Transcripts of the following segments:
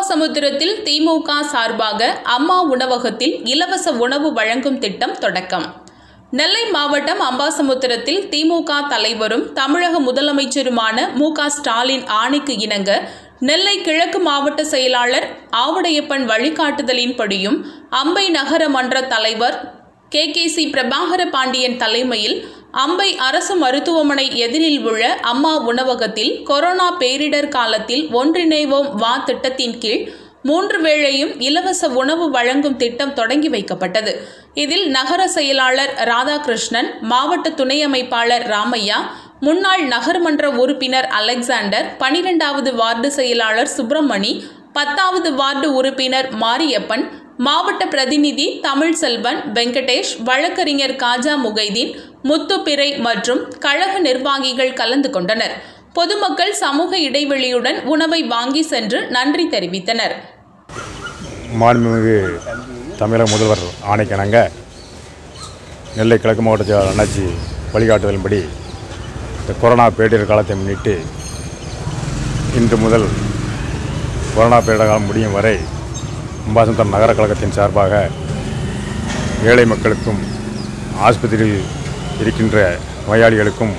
அம்பாசமுத்திரத்தில் திமுக சார்பாக அம்மா உணவகத்தில் இலவச உணவு வழங்கும் திட்டம் தொடக்கம். நெல்லை மாவட்டம் அம்பாசமுத்திரத்தில் திமுக தலைவரும் தமிழக முதலமைச்சருமான மு.க. ஸ்டாலின் ஆணைக்கு இணங்க நெல்லை கிழக்கு மாவட்ட செயலாளர் ஆவுடையப்பன் வழிகாட்டுதலின்படியும் அம்பை நகர மன்ற தலைவர் கே.சி. பிரபாகர பாண்டியன் தலைமையில் அம்பை அரசு மருத்துவமனை எதிரில் உள்ள அம்மா உணவகத்தில் கொரோனா பேரிடர் காலத்தில் ஒன்றிணைவோம் வா திட்டத்தின் கீழ் 3 வேளையும் இலவச உணவு வழங்கும் திட்டம் தொடங்கி வைக்கப்பட்டது. இதில் நகர செயலாளர் ராதாகிருஷ்ணன், மாவட்ட துணை அமைப்பாளர் ராமையா, முன்னாள் நகர்மன்ற உறுப்பினர் அலெக்சாண்டர், 12வது வார்டு செயலாளர் சுப்பிரமணி, 10வது வார்டு உறுப்பினர் மாரியப்பன், மாவட்ட பிரதிநிதி தமிழ்செல்வன், வெங்கடேஷ், வழக்கறிஞர் காஜா முகைதீன், முத்துப்பிறை மற்றும் கழக நிர்வாகிகள் கலந்து கொண்டனர். பொதுமக்கள் சமூக இடைவெளியுடன் உணவை வாங்கி சென்று நன்றி தெரிவித்தனர். மாண்புமிகு தமிழக முதல்வர் ஆணைக்கிணங்க நெல்லை கிழக்கு மாவட்ட செயலாளர் அண்ணாச்சி வழிகாட்டுதலின்படி இந்த கொரோனா பேரிடர் காலத்தை முன்னிட்டு இன்று முதல் கொரோனா பேரிடர் காலம் முடியும் வரை அம்பாசமுத்திரம் நகர கழகத்தின் சார்பாக ஏழை மக்களுக்கும் ஆஸ்பத்திரியில் இருக்கின்ற நோயாளிகளுக்கும்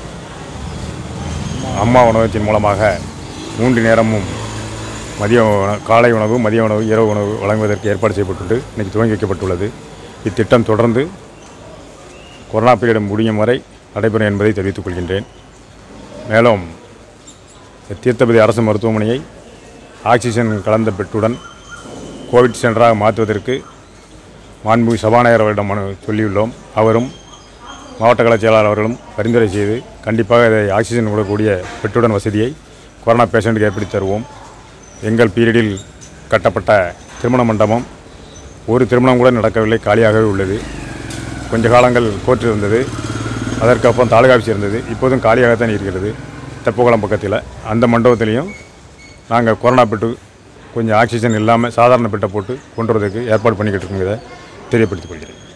அம்மா உணவகத்தின் மூலமாக 3 நேரமும் காலை உணவு, மதிய உணவு, இரவு உணவு வழங்குவதற்கு ஏற்பாடு செய்யப்பட்டுள்ளது. இன்றைக்கு துவங்கி வைக்கப்பட்டுள்ளது. இத்திட்டம் தொடர்ந்து கொரோனா பீரியட் முடியும் வரை நடைபெறும் என்பதை தெரிவித்துக் கொள்கின்றேன். மேலும் தீர்த்தபதி அரசு மருத்துவமனையை ஆக்சிஜன் கலந்த பெட்டுடன் கோவிட் சென்டராக மாற்றுவதற்கு மாண்புமிகு சபாநாயகர் அவரிடம் சொல்லியுள்ளோம். அவரும் மாவட்ட கழக செயலாளர் அவர்களும் பரிந்துரை செய்து கண்டிப்பாக இதை ஆக்சிஜன் கொடுக்கக்கூடிய பெட்டுடன் வசதியை கொரோனா பேஷண்ட்டுக்கு ஏற்படுத்தி தருவோம். எங்கள் பீரியடில் கட்டப்பட்ட திருமண மண்டபம் ஒரு திருமணம் கூட நடக்கவில்லை, காலியாகவே உள்ளது. கொஞ்ச காலங்கள் கோர்ட்டு இருந்தது, அதற்கப்புறம் தாலுகா ஆஃபீஸ் இருந்தது, இப்போதும் காலியாகத்தான் இருக்கிறது. தெப்பக்குளம் பக்கத்தில் அந்த மண்டபத்திலையும் நாங்கள் கொரோனா பெட்டு கொஞ்சம் ஆக்சிஜன் இல்லாமல் சாதாரண பெட்டை போட்டு கொண்டு வரதுக்கு ஏற்பாடு பண்ணிக்கிட்டு இருக்கோங்கிறத தெரியப்படுத்திக் கொள்கிறேன்.